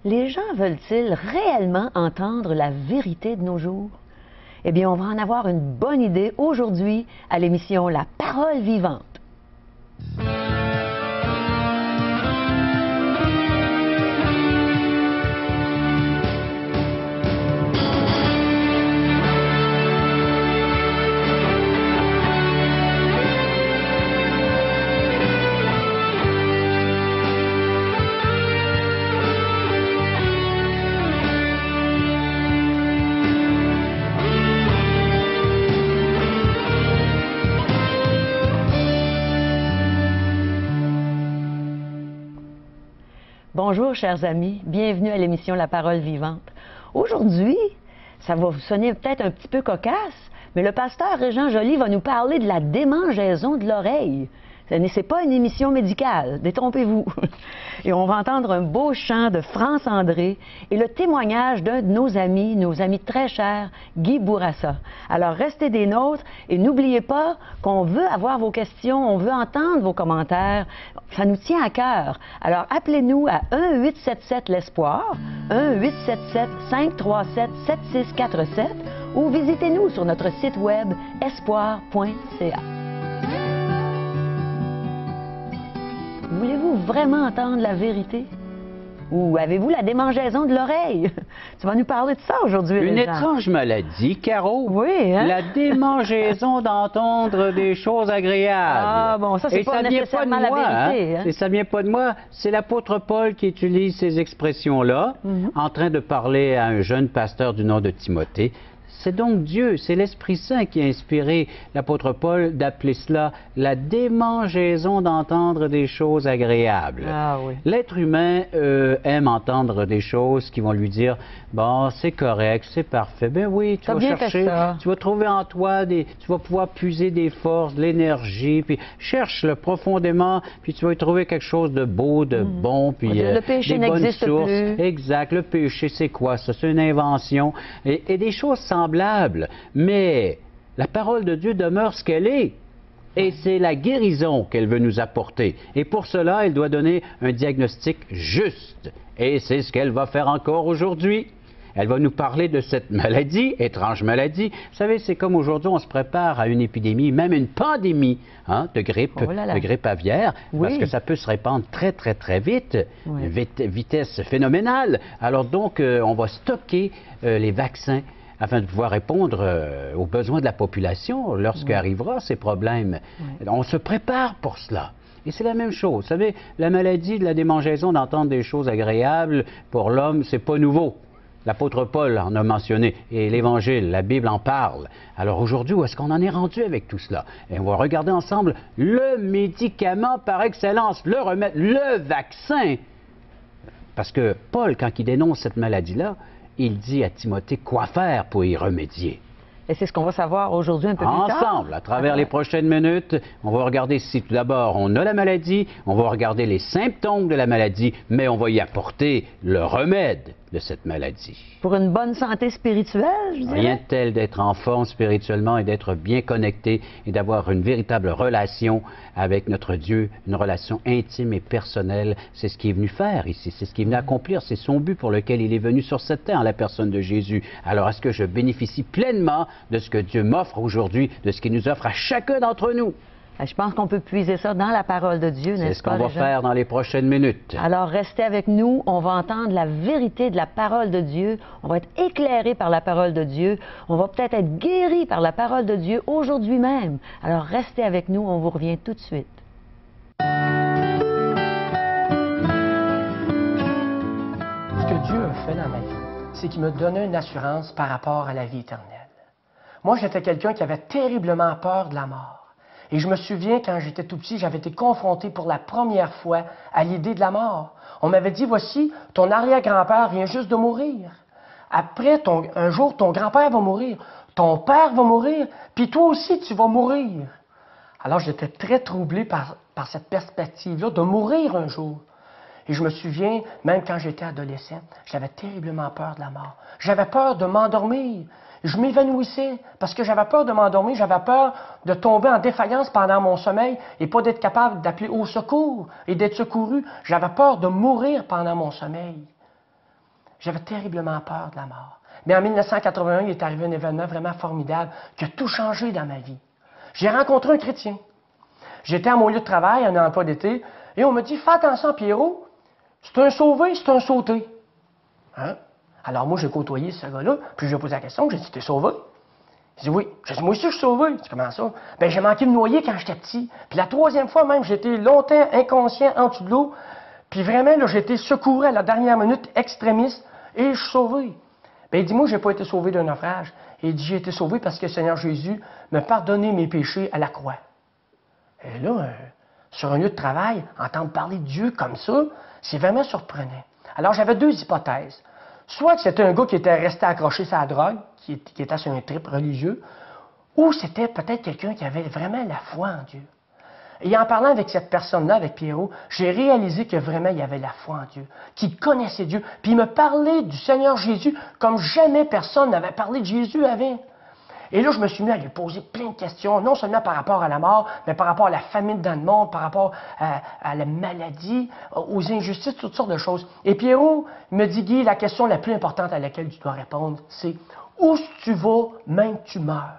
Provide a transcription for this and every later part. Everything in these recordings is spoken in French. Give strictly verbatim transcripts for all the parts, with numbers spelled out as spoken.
Les gens veulent-ils réellement entendre la vérité de nos jours? Eh bien, on va en avoir une bonne idée aujourd'hui à l'émission La Parole vivante. Bonjour, chers amis. Bienvenue à l'émission La Parole vivante. Aujourd'hui, ça va vous sonner peut-être un petit peu cocasse, mais le pasteur Régent Joly va nous parler de la démangeaison de l'oreille. Ce n'est pas une émission médicale, détrompez-vous. Et on va entendre un beau chant de France André et le témoignage d'un de nos amis, nos amis très chers, Guy Bourassa. Alors restez des nôtres et n'oubliez pas qu'on veut avoir vos questions, on veut entendre vos commentaires. Ça nous tient à cœur. Alors appelez-nous à un huit sept sept l'Espoir, un huit sept sept, cinq trois sept, sept six quatre sept ou visitez-nous sur notre site web espoir point c a. Voulez-vous vraiment entendre la vérité? Ou avez-vous la démangeaison de l'oreille? Tu vas nous parler de ça aujourd'hui, Une Régent. étrange maladie, Caro. Oui, hein? La démangeaison d'entendre des choses agréables. Ah, bon, ça, c'est Et pas ça vient pas de nécessairement la moi, vérité, hein? hein? Et ça vient pas de moi. C'est l'apôtre Paul qui utilise ces expressions-là, Mhm. en train de parler à un jeune pasteur du nom de Timothée. C'est donc Dieu, c'est l'Esprit Saint qui a inspiré l'apôtre Paul d'appeler cela la démangeaison d'entendre des choses agréables. Ah oui. L'être humain euh, aime entendre des choses qui vont lui dire « Bon, c'est correct, c'est parfait. » Ben oui, tu T'as vas bien fait chercher, ça. tu vas trouver en toi, des, tu vas pouvoir puiser des forces, de l'énergie, puis cherche-le profondément, puis tu vas y trouver quelque chose de beau, de Mhm. bon, puis Le euh, péché des bonnes n'existe sources. plus. Exact, le péché, c'est quoi ça? C'est une invention. Et, et des choses semblables. Mais la parole de Dieu demeure ce qu'elle est. Et c'est la guérison qu'elle veut nous apporter. Et pour cela, elle doit donner un diagnostic juste. Et c'est ce qu'elle va faire encore aujourd'hui. Elle va nous parler de cette maladie, étrange maladie. Vous savez, c'est comme aujourd'hui, on se prépare à une épidémie, même une pandémie hein, de grippe, Oh là là. de grippe aviaire, Oui. parce que ça peut se répandre très, très, très vite, Oui. vite vitesse phénoménale. Alors donc, euh, on va stocker euh, les vaccins afin de pouvoir répondre euh, aux besoins de la population lorsqu'arrivera ces problèmes. Oui. On se prépare pour cela. Et c'est la même chose. Vous savez, la maladie de la démangeaison d'entendre des choses agréables, pour l'homme, c'est pas nouveau. L'apôtre Paul en a mentionné, et l'Évangile, la Bible en parle. Alors aujourd'hui, où est-ce qu'on en est rendu avec tout cela? Et on va regarder ensemble le médicament par excellence, le remède, le vaccin. Parce que Paul, quand il dénonce cette maladie-là, il dit à Timothée quoi faire pour y remédier. Et c'est ce qu'on va savoir aujourd'hui un peu plus tard. Ensemble, à travers les prochaines minutes, on va regarder si tout d'abord on a la maladie, on va regarder les symptômes de la maladie, mais on va y apporter le remède de cette maladie. Pour une bonne santé spirituelle, je dirais. Rien de tel d'être en forme spirituellement et d'être bien connecté et d'avoir une véritable relation avec notre Dieu, une relation intime et personnelle. C'est ce qu'il est venu faire ici, c'est ce qu'il est venu accomplir, c'est son but pour lequel il est venu sur cette terre, en la personne de Jésus. Alors est-ce que je bénéficie pleinement de ce que Dieu m'offre aujourd'hui, de ce qu'il nous offre à chacun d'entre nous? Je pense qu'on peut puiser ça dans la parole de Dieu, C'est n'est-ce ce pas, qu'on va Régent? faire dans les prochaines minutes. Alors, restez avec nous. On va entendre la vérité de la parole de Dieu. On va être éclairé par la parole de Dieu. On va peut-être être guéri par la parole de Dieu aujourd'hui même. Alors, restez avec nous. On vous revient tout de suite. Ce que Dieu a fait dans ma vie, c'est qu'il me donnait une assurance par rapport à la vie éternelle. Moi, j'étais quelqu'un qui avait terriblement peur de la mort. Et je me souviens, quand j'étais tout petit, j'avais été confronté pour la première fois à l'idée de la mort. On m'avait dit, voici, ton arrière-grand-père vient juste de mourir. Après, ton, un jour, ton grand-père va mourir, ton père va mourir, puis toi aussi, tu vas mourir. Alors, j'étais très troublé par, par cette perspective-là de mourir un jour. Et je me souviens, même quand j'étais adolescent, j'avais terriblement peur de la mort. J'avais peur de m'endormir. Je m'évanouissais parce que j'avais peur de m'endormir, j'avais peur de tomber en défaillance pendant mon sommeil et pas d'être capable d'appeler au secours et d'être secouru. J'avais peur de mourir pendant mon sommeil. J'avais terriblement peur de la mort. Mais en mille neuf cent quatre-vingt-un, il est arrivé un événement vraiment formidable qui a tout changé dans ma vie. J'ai rencontré un chrétien. J'étais à mon lieu de travail, en emploi d'été, et on me dit, fais attention, Pierrot, c'est un sauvé, c'est un sauté. Hein? Alors moi, j'ai côtoyé ce gars-là, puis je lui ai posé la question, j'ai dit, t'es sauvé? Il dit, oui. J'ai dit, moi aussi, je suis sauvé. Je dis, comment ça? Ben, j'ai manqué de noyer quand j'étais petit. Puis la troisième fois même, j'étais longtemps inconscient en dessous de l'eau, puis vraiment, là, j'ai été secouru à la dernière minute, extrémiste, et je suis sauvé. Ben, il dit, moi, j'ai pas été sauvé d'un naufrage. Il dit, j'ai été sauvé parce que le Seigneur Jésus m'a pardonné mes péchés à la croix. Et là, euh, sur un lieu de travail, entendre parler de Dieu comme ça, c'est vraiment surprenant. Alors, j'avais deux hypothèses. Soit que c'était un gars qui était resté accroché sur la drogue, qui, qui était sur un trip religieux, ou c'était peut-être quelqu'un qui avait vraiment la foi en Dieu. Et en parlant avec cette personne-là, avec Pierrot, j'ai réalisé que vraiment il y avait la foi en Dieu, qu'il connaissait Dieu. Puis il me parlait du Seigneur Jésus comme jamais personne n'avait parlé de Jésus avant. Et là, je me suis mis à lui poser plein de questions, non seulement par rapport à la mort, mais par rapport à la famine dans le monde, par rapport à, à la maladie, aux injustices, toutes sortes de choses. Et Pierrot me dit, Guy, la question la plus importante à laquelle tu dois répondre, c'est où tu vas, même tu meurs?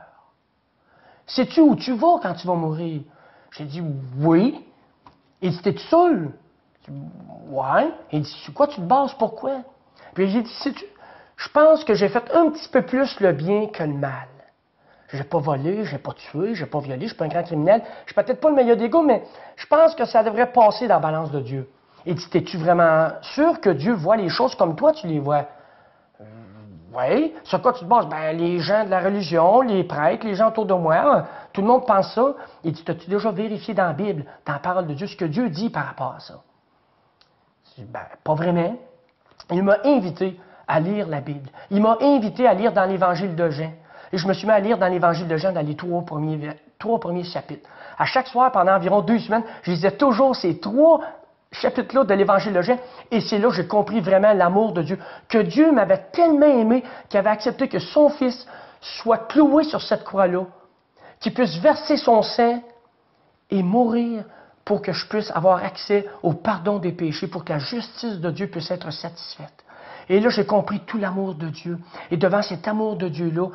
Sais-tu où tu vas quand tu vas mourir? J'ai dit, oui. Il dit, t'es-tu seul? J'ai dit, ouais. Il dit, sur quoi tu te bases, pourquoi? Puis j'ai dit, sais-tu, je pense que j'ai fait un petit peu plus le bien que le mal. J'ai pas volé, j'ai pas tué, j'ai pas violé, je suis pas un grand criminel. Je suis peut-être pas le meilleur des gars, mais je pense que ça devrait passer dans la balance de Dieu. Il dit, t'es-tu vraiment sûr que Dieu voit les choses comme toi tu les vois? Euh, oui. Sur quoi tu te bases? Ben, les gens de la religion, les prêtres, les gens autour de moi, tout le monde pense ça. Il dit, t'as-tu déjà vérifié dans la Bible, dans la parole de Dieu, ce que Dieu dit par rapport à ça? Je dis, ben, pas vraiment. Il m'a invité à lire la Bible. Il m'a invité à lire dans l'Évangile de Jean. Et je me suis mis à lire dans l'Évangile de Jean, dans les trois premiers, trois premiers chapitres. À chaque soir, pendant environ deux semaines, je lisais toujours ces trois chapitres-là de l'Évangile de Jean. Et c'est là que j'ai compris vraiment l'amour de Dieu. Que Dieu m'avait tellement aimé qu'il avait accepté que son Fils soit cloué sur cette croix-là, qu'il puisse verser son sang et mourir pour que je puisse avoir accès au pardon des péchés, pour que la justice de Dieu puisse être satisfaite. Et là, j'ai compris tout l'amour de Dieu. Et devant cet amour de Dieu-là,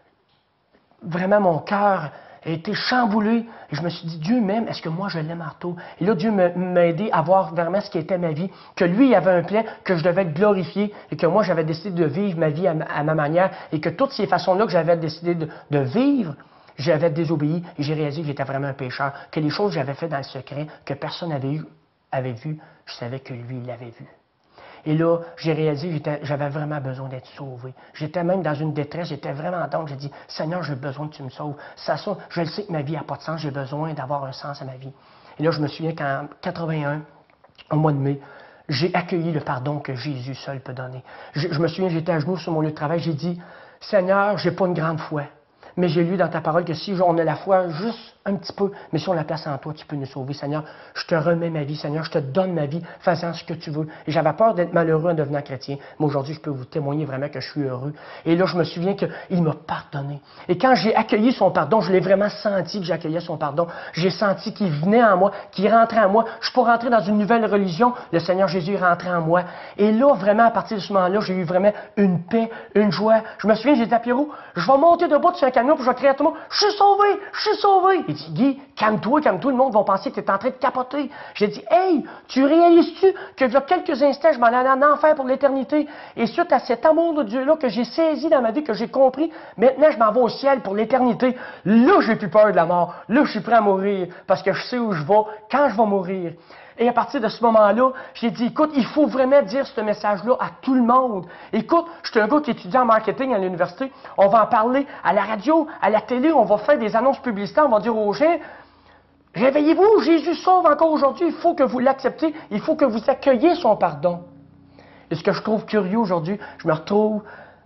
vraiment, mon cœur a été chamboulé. Et je me suis dit, Dieu m'aime, est-ce que moi je l'aime en retour? Et là, Dieu m'a aidé à voir vraiment ce qui était ma vie, que lui, il avait un plan, que je devais être glorifié, et que moi, j'avais décidé de vivre ma vie à ma, à ma manière, et que toutes ces façons-là que j'avais décidé de, de vivre, j'avais désobéi, et j'ai réalisé que j'étais vraiment un pécheur, que les choses que j'avais faites dans le secret, que personne n'avait eu, avait vu, je savais que lui, il l'avait vu. Et là, j'ai réalisé que j'avais vraiment besoin d'être sauvé. J'étais même dans une détresse, j'étais vraiment dans. J'ai dit, Seigneur, j'ai besoin que tu me sauves. Ça, ça, je le sais que ma vie n'a pas de sens, j'ai besoin d'avoir un sens à ma vie. Et là, je me souviens qu'en quatre-vingt-un, au mois de mai, j'ai accueilli le pardon que Jésus seul peut donner. Je, je me souviens, j'étais à genoux sur mon lieu de travail, j'ai dit, Seigneur, j'ai pas une grande foi, mais j'ai lu dans ta parole que si on a la foi juste un petit peu, mais si on la place en toi, tu peux nous sauver. Seigneur, je te remets ma vie. Seigneur, je te donne ma vie, faisant ce que tu veux. Et j'avais peur d'être malheureux en devenant chrétien, mais aujourd'hui, je peux vous témoigner vraiment que je suis heureux. Et là, je me souviens qu'il m'a pardonné. Et quand j'ai accueilli son pardon, je l'ai vraiment senti que j'accueillais son pardon. J'ai senti qu'il venait en moi, qu'il rentrait en moi. Je ne suis pas rentré dans une nouvelle religion. Le Seigneur Jésus est rentré en moi. Et là, vraiment, à partir de ce moment-là, j'ai eu vraiment une paix, une joie. Je me souviens, j'ai dit à Pierrot, je vais monter debout sur un camion, puis je vais crier à tout le monde, je suis sauvé, je suis sauvé. Il dit, Guy, calme-toi, calme-toi, le monde va penser que tu es en train de capoter. J'ai dit, hey, tu réalises-tu que il y a quelques instants, je m'en allais en enfer pour l'éternité, et suite à cet amour de Dieu-là que j'ai saisi dans ma vie, que j'ai compris, maintenant je m'en vais au ciel pour l'éternité. Là, j'ai plus peur de la mort. Là, je suis prêt à mourir, parce que je sais où je vais, quand je vais mourir. Et à partir de ce moment-là, j'ai dit, écoute, il faut vraiment dire ce message-là à tout le monde. Écoute, je suis un gars qui étudie en marketing à l'université. On va en parler à la radio, à la télé, on va faire des annonces publicitaires, on va dire aux gens, réveillez-vous, Jésus sauve encore aujourd'hui, il faut que vous l'acceptiez, il faut que vous accueilliez son pardon. Et ce que je trouve curieux aujourd'hui, je me retrouve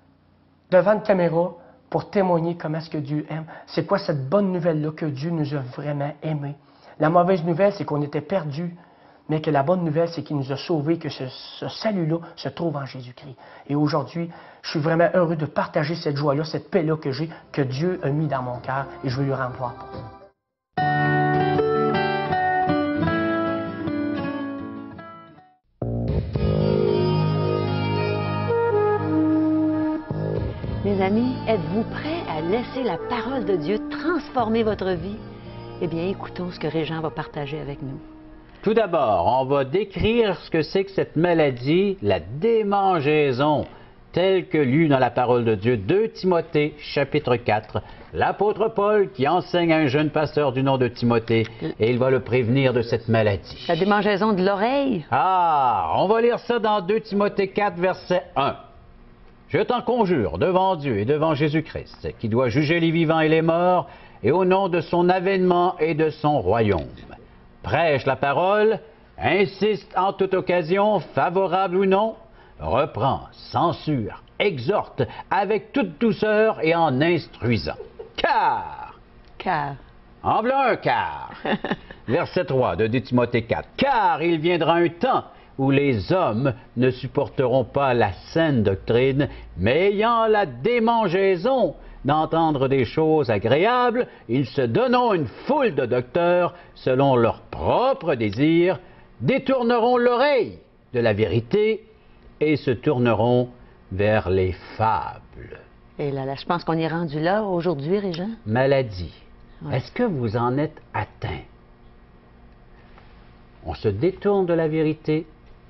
devant une caméra pour témoigner comment est-ce que Dieu aime. C'est quoi cette bonne nouvelle-là que Dieu nous a vraiment aimés? La mauvaise nouvelle, c'est qu'on était perdus, mais que la bonne nouvelle, c'est qu'il nous a sauvés, que ce, ce salut-là se trouve en Jésus-Christ. Et aujourd'hui, je suis vraiment heureux de partager cette joie-là, cette paix-là que j'ai, que Dieu a mis dans mon cœur, et je veux lui rendre gloire pour ça. Mes amis, êtes-vous prêts à laisser la parole de Dieu transformer votre vie? Eh bien, écoutons ce que Régent va partager avec nous. Tout d'abord, on va décrire ce que c'est que cette maladie, la démangeaison, telle que lue dans la parole de Dieu, deux Timothée, chapitre quatre. L'apôtre Paul qui enseigne à un jeune pasteur du nom de Timothée, et il va le prévenir de cette maladie. La démangeaison de l'oreille. Ah, on va lire ça dans deux Timothée quatre, verset un. « Je t'en conjure devant Dieu et devant Jésus-Christ, qui doit juger les vivants et les morts, et au nom de son avènement et de son royaume. Prêche la parole, insiste en toute occasion, favorable ou non, reprend, censure, exhorte avec toute douceur et en instruisant. Car, Car, en voilà un car, verset trois de deux Timothée quatre, car il viendra un temps où les hommes ne supporteront pas la saine doctrine, mais ayant la démangeaison d'entendre des choses agréables, ils se donneront une foule de docteurs selon leurs propres désirs, détourneront l'oreille de la vérité et se tourneront vers les fables. Et là, là, je pense qu'on est rendu là aujourd'hui, Régent. Maladie. Ouais. Est-ce que vous en êtes atteint? On se détourne de la vérité.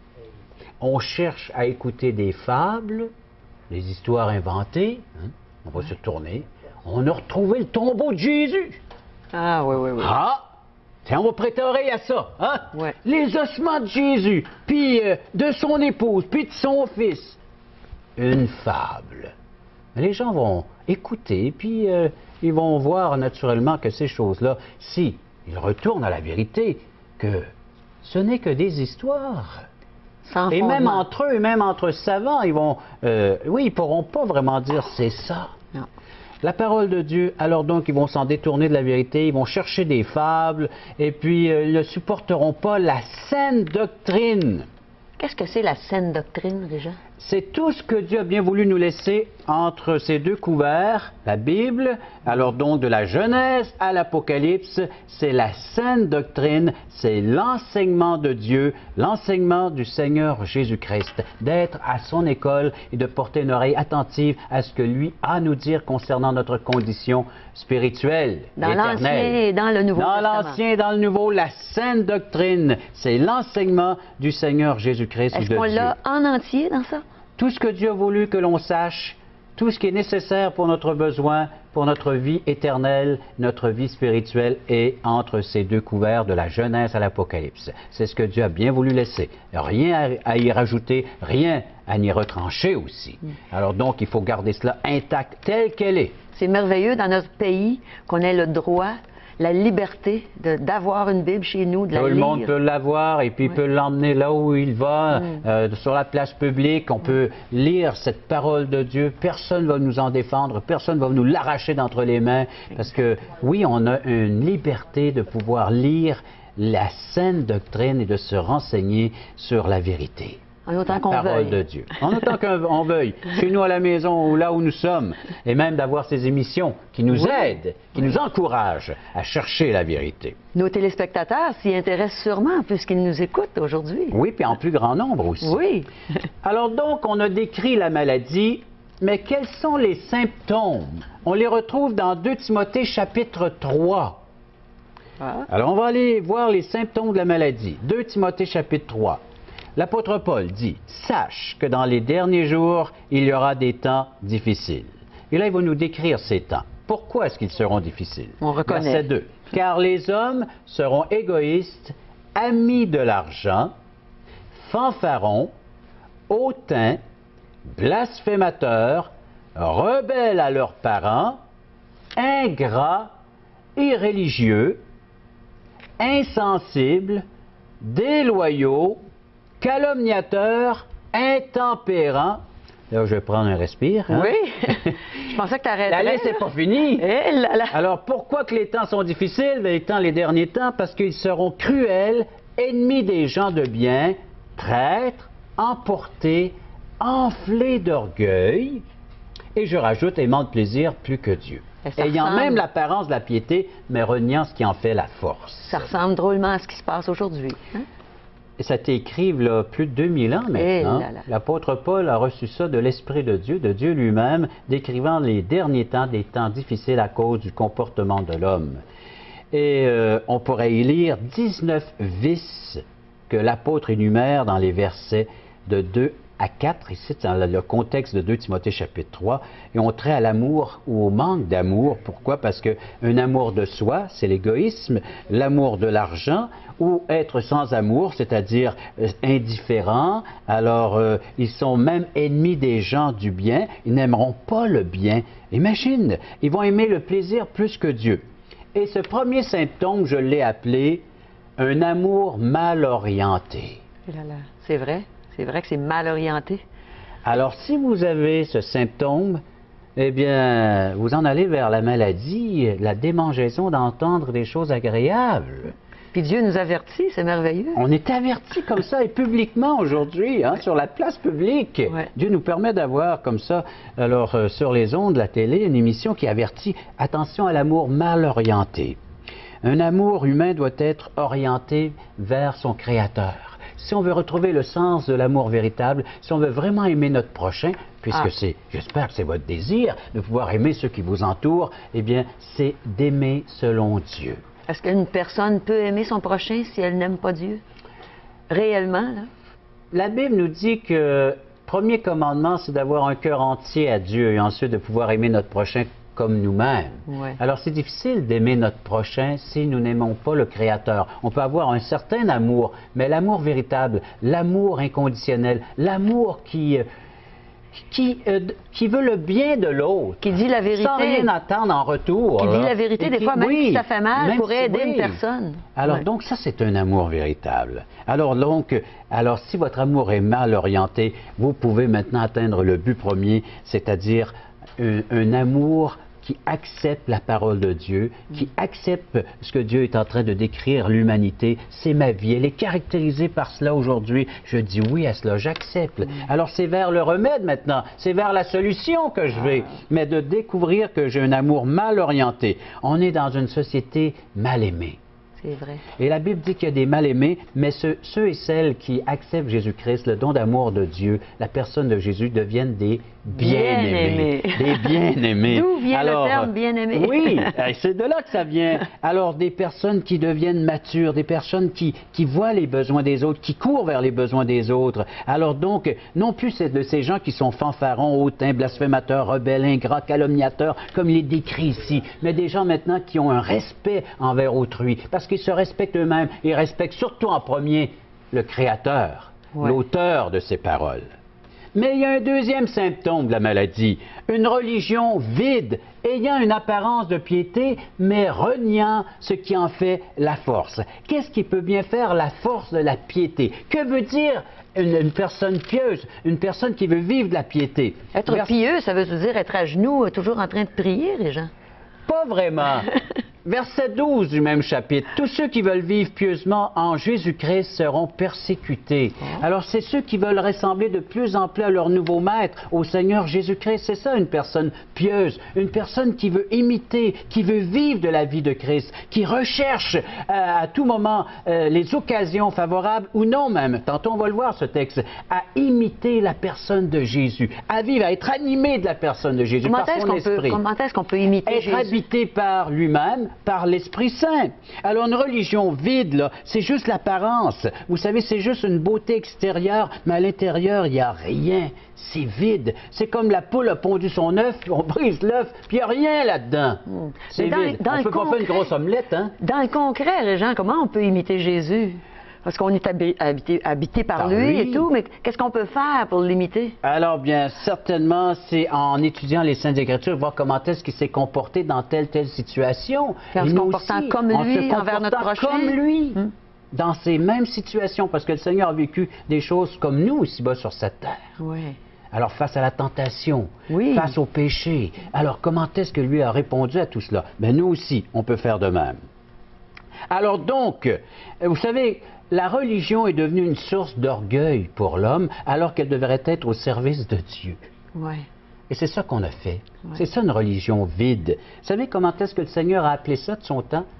On cherche à écouter des fables, des histoires inventées. Hein? On va se tourner. On a retrouvé le tombeau de Jésus. Ah, oui, oui, oui. Ah! Tiens, on va prêter oreille à ça. Hein? Ouais. Les ossements de Jésus, puis euh, de son épouse, puis de son fils. Une fable. Les gens vont écouter, puis euh, ils vont voir naturellement que ces choses-là, si ils retournent à la vérité, que ce n'est que des histoires. Sans Et même fondement. entre eux, et même entre savants, ils vont, euh, oui, ils pourront pas vraiment dire c'est ça. Non. La parole de Dieu, alors donc ils vont s'en détourner de la vérité, ils vont chercher des fables, et puis euh, ils ne supporteront pas la saine doctrine. Qu'est-ce que c'est la saine doctrine, Régent? C'est tout ce que Dieu a bien voulu nous laisser entre ces deux couverts, la Bible, alors donc de la Genèse à l'Apocalypse, c'est la saine doctrine, c'est l'enseignement de Dieu, l'enseignement du Seigneur Jésus-Christ, d'être à son école et de porter une oreille attentive à ce que lui a à nous dire concernant notre condition spirituelle, Dans l'Ancien éternelle. et dans le Nouveau Dans Testament. l'Ancien et dans le Nouveau, la saine doctrine, c'est l'enseignement du Seigneur Jésus-Christ ou Est-ce de qu'on Dieu. l'a en entier dans ça? Tout ce que Dieu a voulu que l'on sache, tout ce qui est nécessaire pour notre besoin, pour notre vie éternelle, notre vie spirituelle, est entre ces deux couverts de la Genèse à l'Apocalypse. C'est ce que Dieu a bien voulu laisser. Rien à, à y rajouter, rien à y retrancher aussi. Alors donc, il faut garder cela intact tel qu'elle est. C'est merveilleux dans notre pays qu'on ait le droit, la liberté de- d'avoir une Bible chez nous, de la Tout le lire. monde peut l'avoir et puis il Ouais. peut l'emmener là où il va, Mm. euh, sur la place publique. On peut lire cette parole de Dieu. Personne ne va nous en défendre. Personne ne va nous l'arracher d'entre les mains. Parce que, oui, on a une liberté de pouvoir lire la saine doctrine et de se renseigner sur la vérité. En autant La qu'on parole veuille. de Dieu. En autant qu'on veuille, chez nous à la maison ou là où nous sommes, et même d'avoir ces émissions qui nous Oui. aident, qui nous encouragent à chercher la vérité. Nos téléspectateurs s'y intéressent sûrement puisqu'ils nous écoutent aujourd'hui. Oui, puis en plus grand nombre aussi. Oui. Alors donc, on a décrit la maladie, mais quels sont les symptômes? On les retrouve dans deux Timothée chapitre trois. Ah. Alors on va aller voir les symptômes de la maladie. deux Timothée chapitre trois. L'apôtre Paul dit, « Sache que dans les derniers jours, il y aura des temps difficiles. » Et là, il va nous décrire ces temps. Pourquoi est-ce qu'ils seront difficiles? On reconnaît. Verset deux. « Car les hommes seront égoïstes, amis de l'argent, fanfarons, hautains, blasphémateurs, rebelles à leurs parents, ingrats, irréligieux, insensibles, déloyaux, calomniateurs, intempérants. » Là, je vais prendre un respire. Hein? Oui. Je pensais que tu arrêtais. La liste n'est pas finie. Eh là là. Alors, pourquoi que les temps sont difficiles? Les temps, les derniers temps, parce qu'ils seront cruels, ennemis des gens de bien, traîtres, emportés, enflés d'orgueil, et je rajoute, aimant de plaisir plus que Dieu. Et ça Ayant ressemble- même l'apparence de la piété, mais reniant ce qui en fait la force. Ça ressemble drôlement à ce qui se passe aujourd'hui. hein? ça a été écrit il y a plus de deux mille ans maintenant. L'apôtre Paul a reçu ça de l'Esprit de Dieu, de Dieu lui-même, décrivant les derniers temps, des temps difficiles à cause du comportement de l'homme. Et euh, on pourrait y lire dix-neuf vices que l'apôtre énumère dans les versets de deux à quatre, ici dans le contexte de deux Timothée chapitre trois, et on trait à l'amour ou au manque d'amour. Pourquoi? Parce qu'un amour de soi, c'est l'égoïsme, l'amour de l'argent, ou être sans amour, c'est-à-dire euh, indifférent. Alors, euh, ils sont même ennemis des gens du bien, ils n'aimeront pas le bien. Imagine, ils vont aimer le plaisir plus que Dieu. Et ce premier symptôme, je l'ai appelé un amour mal orienté. C'est vrai. C'est vrai que c'est mal orienté. Alors, si vous avez ce symptôme, eh bien, vous en allez vers la maladie, la démangeaison d'entendre des choses agréables. Puis Dieu nous avertit, c'est merveilleux. On est avertis comme ça, et publiquement aujourd'hui, hein, sur la place publique. Ouais. Dieu nous permet d'avoir comme ça, alors, euh, sur les ondes, la télé, une émission qui avertit, attention à l'amour mal orienté. Un amour humain doit être orienté vers son Créateur. Si on veut retrouver le sens de l'amour véritable, si on veut vraiment aimer notre prochain, puisque ah. c'est, j'espère que c'est votre désir, de pouvoir aimer ceux qui vous entourent, eh bien, c'est d'aimer selon Dieu. Est-ce qu'une personne peut aimer son prochain si elle n'aime pas Dieu? Réellement, là? La Bible nous dit que le premier commandement, c'est d'avoir un cœur entier à Dieu et ensuite de pouvoir aimer notre prochain comme nous-mêmes. Ouais. Alors, c'est difficile d'aimer notre prochain si nous n'aimons pas le Créateur. On peut avoir un certain amour, mais l'amour véritable, l'amour inconditionnel, l'amour qui, qui, euh, qui veut le bien de l'autre. Qui dit la vérité. Sans rien attendre en retour. Qui là. dit la vérité, et des qui, fois, même oui, si ça fait mal, pour aider oui. une personne. Alors, ouais. donc, ça, c'est un amour véritable. Alors, donc, alors, si votre amour est mal orienté, vous pouvez maintenant atteindre le but premier, c'est-à-dire un, un amour qui accepte la parole de Dieu, qui accepte ce que Dieu est en train de décrire, l'humanité, c'est ma vie, elle est caractérisée par cela aujourd'hui, je dis oui à cela, j'accepte. Mm. Alors c'est vers le remède maintenant, c'est vers la solution que je vais, mais de découvrir que j'ai un amour mal orienté. On est dans une société mal aimée. C'est vrai. Et la Bible dit qu'il y a des mal-aimés, mais ceux, ceux et celles qui acceptent Jésus-Christ, le don d'amour de Dieu, la personne de Jésus, deviennent des bien-aimés. Bien des bien-aimés. D'où vient Alors, le terme bien-aimé? Oui, c'est de là que ça vient. Alors, des personnes qui deviennent matures, des personnes qui, qui voient les besoins des autres, qui courent vers les besoins des autres. Alors donc, non plus c'est de ces gens qui sont fanfarons, hautains, blasphémateurs, rebelles, ingrats, calomniateurs, comme il est décrit ici, mais des gens maintenant qui ont un respect envers autrui, parce qu'ils se respectent eux-mêmes et respectent surtout en premier le Créateur, ouais. l'auteur de ces paroles. Mais il y a un deuxième symptôme de la maladie, une religion vide, ayant une apparence de piété, mais reniant ce qui en fait la force. Qu'est-ce qui peut bien faire la force de la piété? Que veut dire une, une personne pieuse, une personne qui veut vivre de la piété? Être Vers... pieux, ça veut dire être à genoux, toujours en train de prier, les gens? Pas vraiment. Verset douze du même chapitre. Tous ceux qui veulent vivre pieusement en Jésus-Christ seront persécutés. Oh. Alors, c'est ceux qui veulent ressembler de plus en plus à leur nouveau maître, au Seigneur Jésus-Christ. C'est ça, une personne pieuse, une personne qui veut imiter, qui veut vivre de la vie de Christ, qui recherche euh, à tout moment euh, les occasions favorables, ou non même, tantôt on va le voir ce texte, à imiter la personne de Jésus, à vivre, à être animé de la personne de Jésus, comment par son esprit. Peut, comment est-ce qu'on peut imiter être Jésus? Être habité par lui-même, par l'Esprit Saint. Alors, une religion vide, là, c'est juste l'apparence. Vous savez, c'est juste une beauté extérieure, mais à l'intérieur, il n'y a rien. C'est vide. C'est comme la poule a pondu son œuf, on brise l'œuf, puis il n'y a rien là-dedans. Mmh. C'est vide. Dans on ne peut pas faire une grosse omelette, hein? Dans le concret, Régent, comment on peut imiter Jésus? Parce qu'on est habité, habité par, par lui, lui et tout, mais qu'est-ce qu'on peut faire pour l'imiter? Alors bien, certainement, c'est en étudiant les Saintes Écritures, voir comment est-ce qu'il s'est comporté dans telle, telle situation. En se comportant aussi, comme lui, envers notre prochain. Comme lui, hum. dans ces mêmes situations, parce que le Seigneur a vécu des choses comme nous ici-bas sur cette terre. Oui. Alors, face à la tentation, oui. face au péché, alors comment est-ce que lui a répondu à tout cela? Bien, nous aussi, on peut faire de même. Alors donc, vous savez, la religion est devenue une source d'orgueil pour l'homme, alors qu'elle devrait être au service de Dieu. Ouais. Et c'est ça qu'on a fait. Ouais. C'est ça une religion vide. Vous savez comment est-ce que le Seigneur a appelé ça de son temps?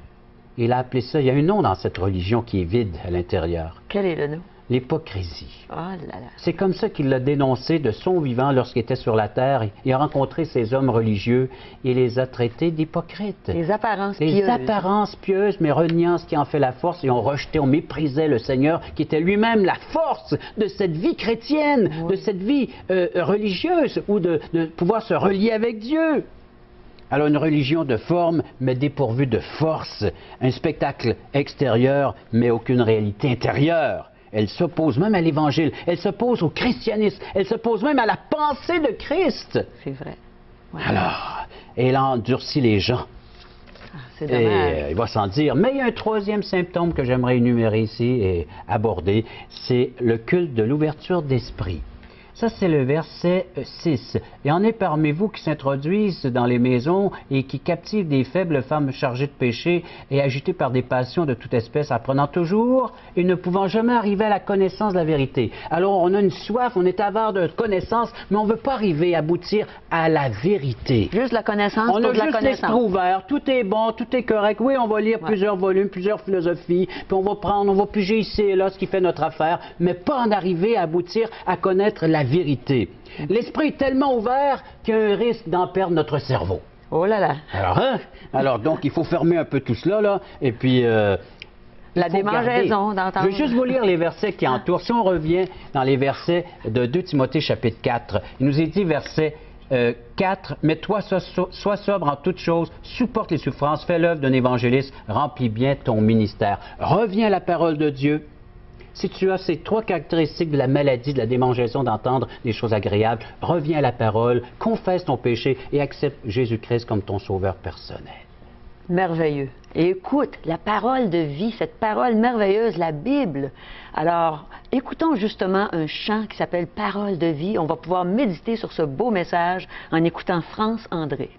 Il a appelé ça, il y a un nom dans cette religion qui est vide à l'intérieur. Quel est le nom? L'hypocrisie. Oh là là. C'est comme ça qu'il l'a dénoncé de son vivant lorsqu'il était sur la terre. Il a rencontré ces hommes religieux et les a traités d'hypocrites. Les apparences Les pieuses. apparences pieuses, mais reniant ce qui en fait la force, et on rejetait, on méprisait le Seigneur, qui était lui-même la force de cette vie chrétienne, Oui. de cette vie euh, religieuse, ou de, de pouvoir se relier avec Dieu. Alors une religion de forme, mais dépourvue de force, un spectacle extérieur, mais aucune réalité intérieure. Elle s'oppose même à l'Évangile, elle s'oppose au christianisme, elle s'oppose même à la pensée de Christ. C'est vrai. Ouais. Alors, elle endurcit les gens. Ah, c'est Et dommage. euh, il va s'en dire. Mais il y a un troisième symptôme que j'aimerais énumérer ici et aborder, c'est le culte de l'ouverture d'esprit. Ça, c'est le verset six. « Et en est parmi vous qui s'introduisent dans les maisons et qui captivent des faibles femmes chargées de péché et agitées par des passions de toute espèce, apprenant toujours et ne pouvant jamais arriver à la connaissance de la vérité. » Alors, on a une soif, on est avare de connaissance, mais on ne veut pas arriver à aboutir à la vérité. Juste la connaissance On pour a de la juste l'esprit connaissance. ouvert, tout est bon, tout est correct. Oui, on va lire Ouais. plusieurs volumes, plusieurs philosophies, puis on va prendre, on va piger ici et là ce qui fait notre affaire, mais pas en arriver à aboutir à connaître la vérité. L'esprit est tellement ouvert qu'il y a un risque d'en perdre notre cerveau. Oh là là. Alors, hein? Alors, donc, il faut fermer un peu tout cela, là, et puis... euh, La faut démangeaison garder. d'entendre. Je vais juste vous lire les versets qui entourent. Si on revient dans les versets de deux Timothée chapitre quatre, il nous est dit, verset euh, quatre, « Mais toi, sois, sois sobre en toutes choses, supporte les souffrances, fais l'œuvre d'un évangéliste, remplis bien ton ministère. » Reviens à la parole de Dieu. Si tu as ces trois caractéristiques de la maladie, de la démangeaison d'entendre des choses agréables, reviens à la parole, confesse ton péché et accepte Jésus-Christ comme ton sauveur personnel. Merveilleux. Et écoute, la parole de vie, cette parole merveilleuse, la Bible. Alors, écoutons justement un chant qui s'appelle Parole de vie. On va pouvoir méditer sur ce beau message en écoutant France André.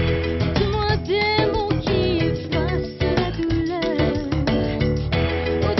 Dis-moi des mots qui effacent la douleur.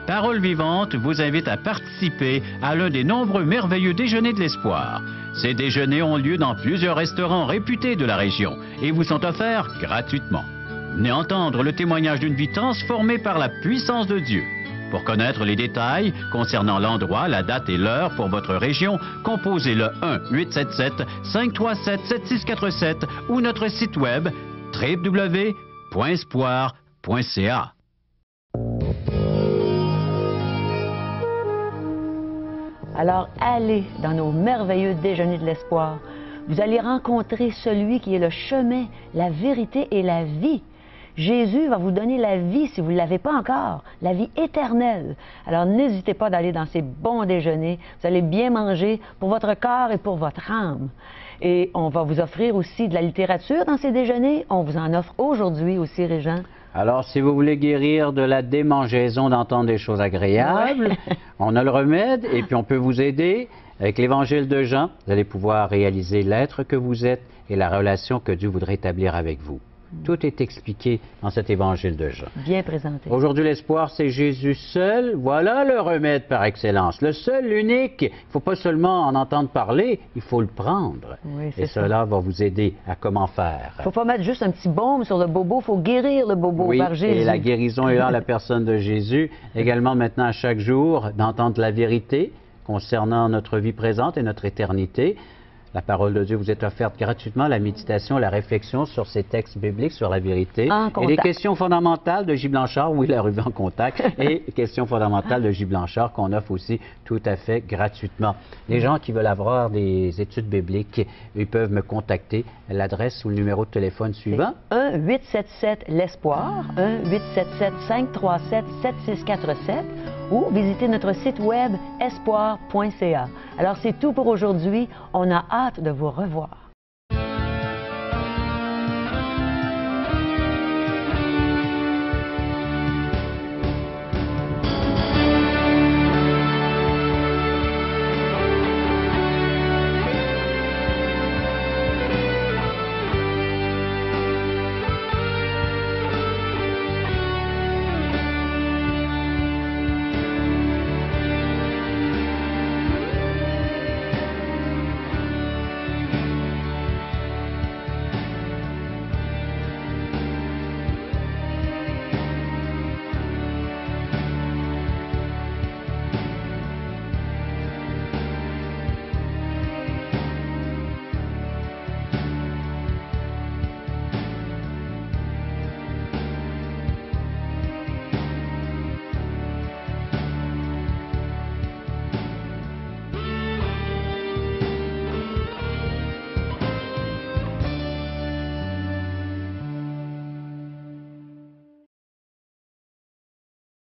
Parole Vivante vous invite à participer à l'un des nombreux merveilleux déjeuners de l'espoir. Ces déjeuners ont lieu dans plusieurs restaurants réputés de la région et vous sont offerts gratuitement. Venez entendre le témoignage d'une vie transformée par la puissance de Dieu. Pour connaître les détails concernant l'endroit, la date et l'heure pour votre région, composez le un huit sept sept, cinq trois sept, sept six quatre sept ou notre site web w w w point espoir point c a. Alors allez dans nos merveilleux déjeuners de l'espoir. Vous allez rencontrer celui qui est le chemin, la vérité et la vie. Jésus va vous donner la vie si vous ne l'avez pas encore, la vie éternelle. Alors n'hésitez pas d'aller dans ces bons déjeuners. Vous allez bien manger pour votre corps et pour votre âme. Et on va vous offrir aussi de la littérature dans ces déjeuners. On vous en offre aujourd'hui aussi, Régent. Alors, si vous voulez guérir de la démangeaison d'entendre des choses agréables, ouais. On a le remède et puis on peut vous aider. Avec l'Évangile de Jean, vous allez pouvoir réaliser l'être que vous êtes et la relation que Dieu voudrait établir avec vous. Tout est expliqué dans cet Évangile de Jean. Bien présenté. Aujourd'hui, l'espoir, c'est Jésus seul. Voilà le remède par excellence. Le seul, l'unique. Il ne faut pas seulement en entendre parler, il faut le prendre. Oui, et ça. Cela va vous aider à comment faire. Il ne faut pas mettre juste un petit baume sur le bobo, il faut guérir le bobo oui, par Jésus. Et la guérison est dans la personne de Jésus. Également maintenant, à chaque jour, d'entendre la vérité concernant notre vie présente et notre éternité. La parole de Dieu vous est offerte gratuitement, la méditation, la réflexion sur ces textes bibliques, sur la vérité. En et les questions fondamentales de J. Blanchard, oui, la revue en contact, et les questions fondamentales de J. Blanchard qu'on offre aussi tout à fait gratuitement. Les gens qui veulent avoir des études bibliques, ils peuvent me contacter. L'adresse ou le numéro de téléphone suivant. un huit sept sept l'espoir, un huit sept sept, cinq trois sept, sept six quatre sept ou visitez notre site web espoir point c a. Alors c'est tout pour aujourd'hui. On a hâte de vous revoir.